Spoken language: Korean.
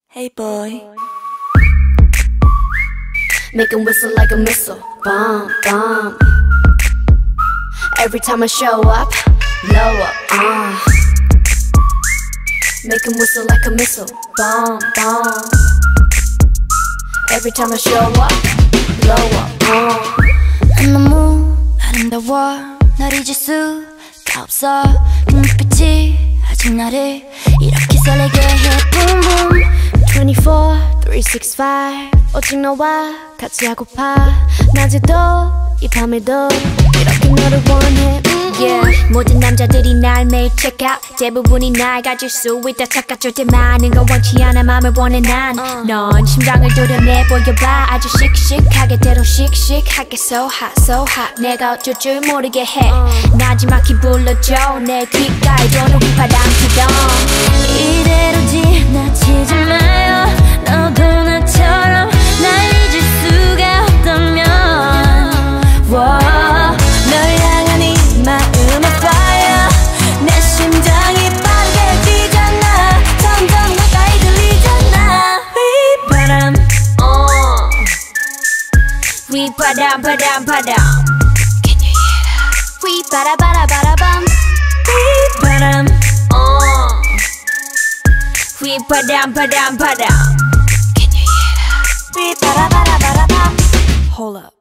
Hey boy. Make him whistle like a missile. Bomb, bomb. Every time I show up, blow up, Make him whistle like a missile. Bomb, bomb. Every time I show up, blow up, 난 너무 아름다워 널 잊을 수가 없어 그 눈빛이 아직 나를 이렇게 설레게 해 Boom boom 24, 365 오직 너와 같이 하고파 낮에도 이 밤에도 이렇게 너를 원해 Yeah. 모든 남자들이 날 매일 check out 대부분이 날 가질 수 있다 착각할 때 많은 걸 원치 않아 맘을 원해 난 넌 심장을 도려내 보여봐 아주 씩씩하게 때로 씩씩하게 so hot 내가 어쩔 줄 모르게 해 나지막히 불러줘 내 귓가에 도는 휘파람 피던 이대로 지나치지 마요 너도 나처럼 날 잊을 수가 없다면 널 향한 이 마음의 fire 내 심장이 빠르게 뛰잖아 점점 가까이 들리잖아 휘바람 휘바람 바람 바람 Can you hear that? 휘바라바라바라밤 휘바람 휘바람 바람 바람 Can you hear that? 휘바라바라바라밤 Hold up.